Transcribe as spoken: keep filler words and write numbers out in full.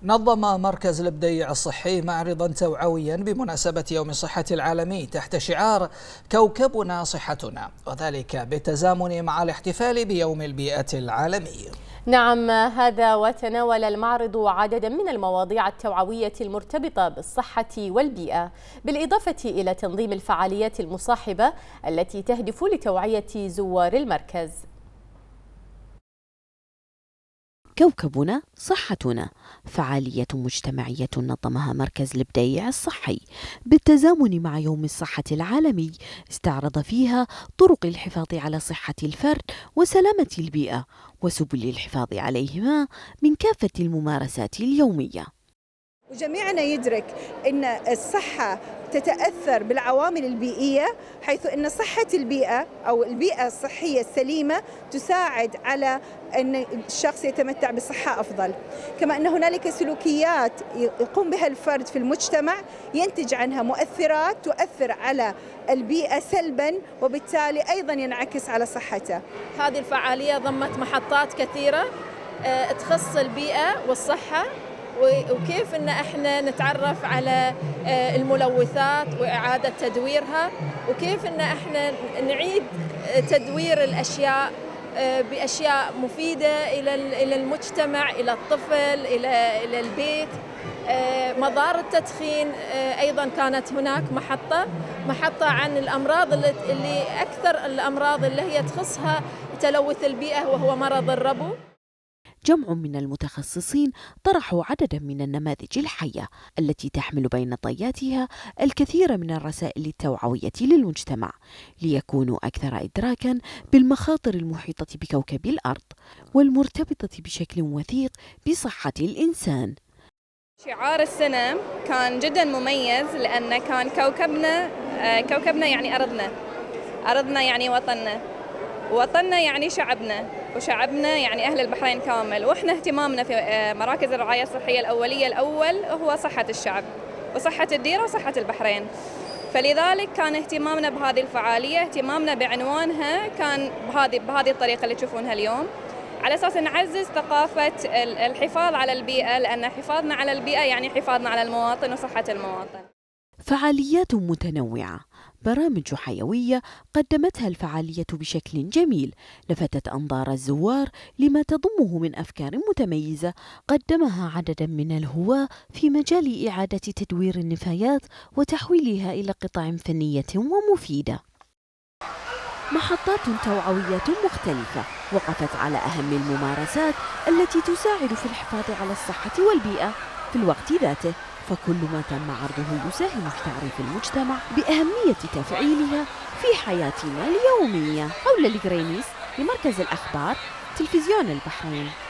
نظم مركز البديع الصحي معرضا توعويا بمناسبة يوم الصحة العالمي تحت شعار كوكبنا صحتنا، وذلك بالتزامن مع الاحتفال بيوم البيئة العالمي. نعم، هذا وتناول المعرض عددا من المواضيع التوعوية المرتبطة بالصحة والبيئة، بالإضافة إلى تنظيم الفعاليات المصاحبة التي تهدف لتوعية زوار المركز. كوكبنا صحتنا، فعالية مجتمعية نظمها مركز البديع الصحي بالتزامن مع يوم الصحة العالمي، استعرض فيها طرق الحفاظ على صحة الفرد وسلامة البيئة وسبل الحفاظ عليهما من كافة الممارسات اليومية. وجميعنا يدرك أن الصحة تتأثر بالعوامل البيئية، حيث أن صحة البيئة أو البيئة الصحية السليمة تساعد على أن الشخص يتمتع بصحة أفضل، كما أن هنالك سلوكيات يقوم بها الفرد في المجتمع ينتج عنها مؤثرات تؤثر على البيئة سلبا، وبالتالي أيضا ينعكس على صحته. هذه الفعالية ضمت محطات كثيرة تخص البيئة والصحة، وكيف ان احنا نتعرف على الملوثات واعاده تدويرها، وكيف ان احنا نعيد تدوير الاشياء باشياء مفيده الى الى المجتمع، الى الطفل، الى الى البيت. مضار التدخين ايضا كانت هناك محطه محطه عن الامراض اللي اكثر الامراض اللي هي تخصها تلوث البيئه وهو مرض الربو. جمع من المتخصصين طرحوا عددا من النماذج الحية التي تحمل بين طياتها الكثير من الرسائل التوعوية للمجتمع، ليكونوا أكثر إدراكا بالمخاطر المحيطة بكوكب الأرض والمرتبطة بشكل وثيق بصحة الإنسان. شعار السنة كان جدا مميز، لأن كان كوكبنا كوكبنا يعني أرضنا، أرضنا يعني وطننا، وطننا يعني شعبنا، وشعبنا يعني أهل البحرين كامل. وإحنا اهتمامنا في مراكز الرعاية الصحية الأولية الأول هو صحة الشعب وصحة الديرة وصحة البحرين، فلذلك كان اهتمامنا بهذه الفعالية، اهتمامنا بعنوانها كان بهذه بهذه الطريقة اللي تشوفونها اليوم، على أساس نعزز ثقافة الحفاظ على البيئة، لأن حفاظنا على البيئة يعني حفاظنا على المواطن وصحة المواطن. فعاليات متنوعة، برامج حيوية قدمتها الفعالية بشكل جميل، لفتت أنظار الزوار لما تضمه من أفكار متميزة قدمها عددا من الهواة في مجال إعادة تدوير النفايات وتحويلها إلى قطع فنية ومفيدة. محطات توعوية مختلفة وقفت على أهم الممارسات التي تساعد في الحفاظ على الصحة والبيئة في الوقت ذاته، فكل ما تم عرضه يساهم في تعريف المجتمع بأهمية تفعيلها في حياتنا اليومية. حول الجرينيس لمركز الأخبار تلفزيون البحرين.